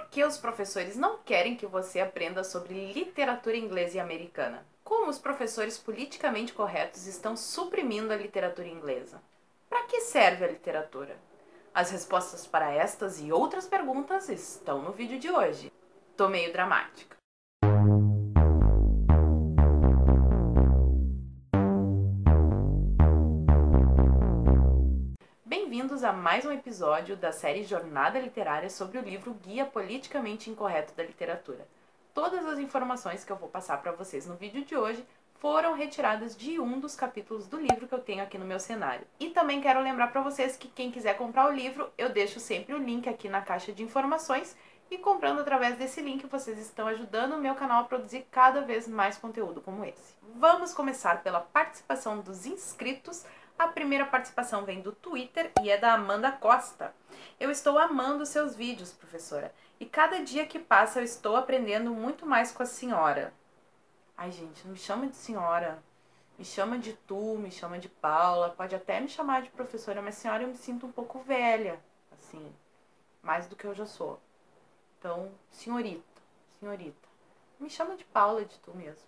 Por que os professores não querem que você aprenda sobre literatura inglesa e americana? Como os professores politicamente corretos estão suprimindo a literatura inglesa? Para que serve a literatura? As respostas para estas e outras perguntas estão no vídeo de hoje. Tô meio dramática. Bem-vindos a mais um episódio da série Jornada Literária sobre o livro Guia Politicamente Incorreto da Literatura. Todas as informações que eu vou passar para vocês no vídeo de hoje foram retiradas de um dos capítulos do livro que eu tenho aqui no meu cenário. E também quero lembrar para vocês que quem quiser comprar o livro, eu deixo sempre o link aqui na caixa de informações e comprando através desse link vocês estão ajudando o meu canal a produzir cada vez mais conteúdo como esse. Vamos começar pela participação dos inscritos. A primeira participação vem do Twitter e é da Amanda Costa. Eu estou amando seus vídeos, professora, e cada dia que passa eu estou aprendendo muito mais com a senhora. Ai, gente, não me chama de senhora, me chama de tu, me chama de Paula, pode até me chamar de professora, mas senhora eu me sinto um pouco velha, assim, mais do que eu já sou. Então, senhorita, me chama de Paula, de tu mesmo.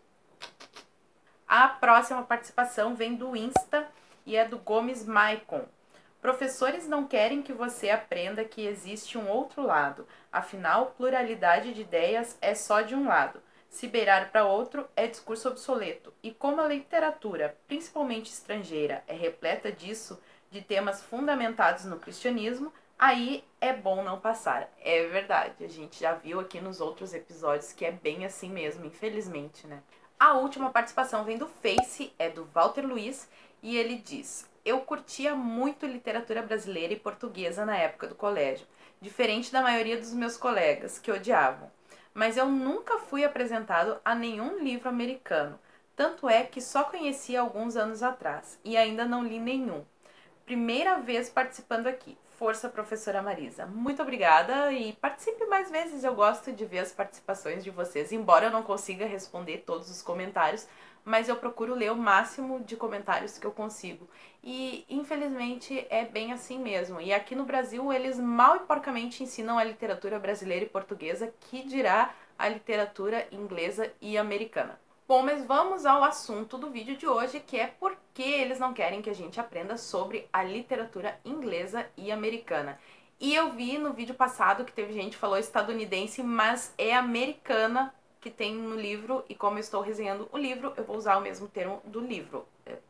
A próxima participação vem do Insta e é do Gomes Maicon. Professores não querem que você aprenda que existe um outro lado, afinal, pluralidade de ideias é só de um lado. Se beirar para outro é discurso obsoleto. E como a literatura, principalmente estrangeira, é repleta disso, de temas fundamentados no cristianismo, aí é bom não passar. É verdade, a gente já viu aqui nos outros episódios que é bem assim mesmo, infelizmente, né? A última participação vem do Face, é do Walter Luiz, e ele diz: eu curtia muito literatura brasileira e portuguesa na época do colégio, diferente da maioria dos meus colegas, que odiavam. Mas eu nunca fui apresentado a nenhum livro americano, tanto é que só conheci alguns anos atrás, e ainda não li nenhum. Primeira vez participando aqui. Força, professora Marisa. Muito obrigada e participe mais vezes. Eu gosto de ver as participações de vocês, embora eu não consiga responder todos os comentários, mas eu procuro ler o máximo de comentários que eu consigo. E, infelizmente, é bem assim mesmo. E aqui no Brasil, eles mal e porcamente ensinam a literatura brasileira e portuguesa, que dirá a literatura inglesa e americana. Bom, mas vamos ao assunto do vídeo de hoje, que é por que eles não querem que a gente aprenda sobre a literatura inglesa e americana. E eu vi no vídeo passado que teve gente que falou estadunidense, mas é americana que tem no livro, e como eu estou resenhando o livro, eu vou usar o mesmo termo do livro.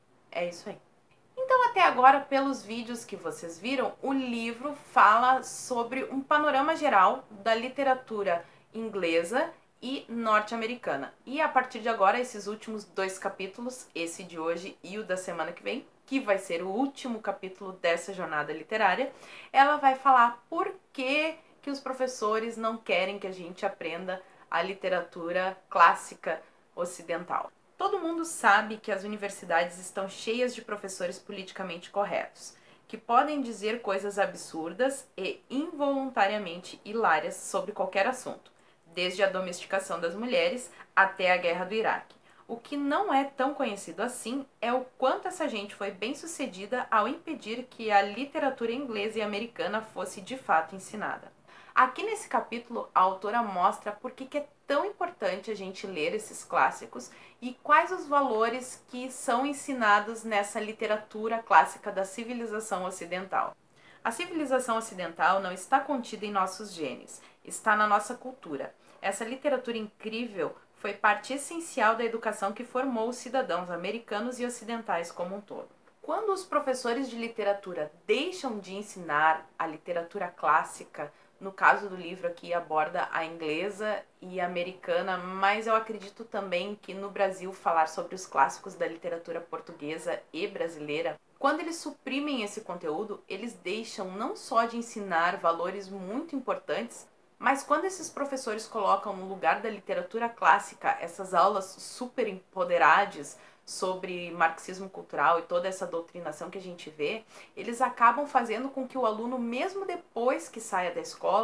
É isso aí. Então, até agora, pelos vídeos que vocês viram, o livro fala sobre um panorama geral da literatura inglesa e norte-americana. E a partir de agora, esses últimos dois capítulos, esse de hoje e o da semana que vem, que vai ser o último capítulo dessa jornada literária, ela vai falar por que os professores não querem que a gente aprenda a literatura clássica ocidental. Todo mundo sabe que as universidades estão cheias de professores politicamente corretos, que podem dizer coisas absurdas e involuntariamente hilárias sobre qualquer assunto, desde a domesticação das mulheres até a guerra do Iraque. O que não é tão conhecido assim é o quanto essa gente foi bem-sucedida ao impedir que a literatura inglesa e americana fosse de fato ensinada. Aqui nesse capítulo, a autora mostra por que é tão importante a gente ler esses clássicos e quais os valores que são ensinados nessa literatura clássica da civilização ocidental. A civilização ocidental não está contida em nossos genes, está na nossa cultura. Essa literatura incrível foi parte essencial da educação que formou os cidadãos americanos e ocidentais como um todo. Quando os professores de literatura deixam de ensinar a literatura clássica, no caso do livro aqui aborda a inglesa e a americana, mas eu acredito também que no Brasil falar sobre os clássicos da literatura portuguesa e brasileira, quando eles suprimem esse conteúdo, eles deixam não só de ensinar valores muito importantes, mas quando esses professores colocam no lugar da literatura clássica essas aulas super empoderadas sobre marxismo cultural e toda essa doutrinação que a gente vê, eles acabam fazendo com que o aluno, mesmo depois que saia da escola,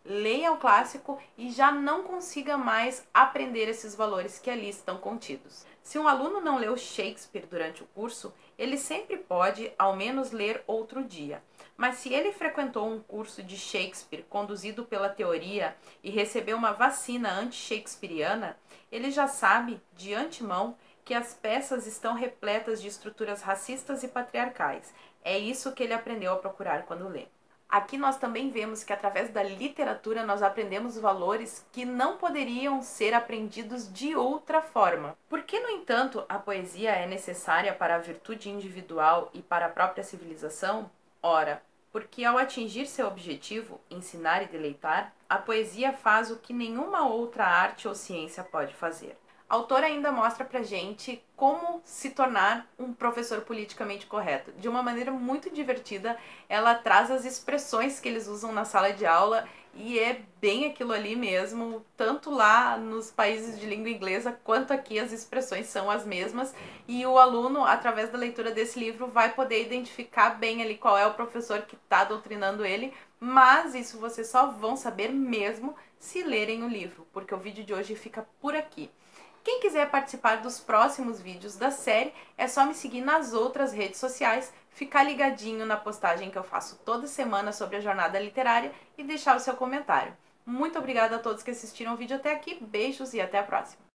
leia o clássico e já não consiga mais aprender esses valores que ali estão contidos. Se um aluno não leu Shakespeare durante o curso, ele sempre pode, ao menos, ler outro dia. Mas se ele frequentou um curso de Shakespeare conduzido pela teoria e recebeu uma vacina anti-shakespeariana, ele já sabe, de antemão, que as peças estão repletas de estruturas racistas e patriarcais. É isso que ele aprendeu a procurar quando lê. Aqui nós também vemos que através da literatura nós aprendemos valores que não poderiam ser aprendidos de outra forma. Por que, no entanto, a poesia é necessária para a virtude individual e para a própria civilização? Ora, porque ao atingir seu objetivo, ensinar e deleitar, a poesia faz o que nenhuma outra arte ou ciência pode fazer. A autora ainda mostra pra gente como se tornar um professor politicamente correto. De uma maneira muito divertida, ela traz as expressões que eles usam na sala de aula e é bem aquilo ali mesmo, tanto lá nos países de língua inglesa quanto aqui as expressões são as mesmas e o aluno, através da leitura desse livro, vai poder identificar bem ali qual é o professor que está doutrinando ele, mas isso vocês só vão saber mesmo se lerem o livro, porque o vídeo de hoje fica por aqui. Quem quiser participar dos próximos vídeos da série, é só me seguir nas outras redes sociais, ficar ligadinho na postagem que eu faço toda semana sobre a jornada literária e deixar o seu comentário. Muito obrigada a todos que assistiram o vídeo até aqui, beijos e até a próxima!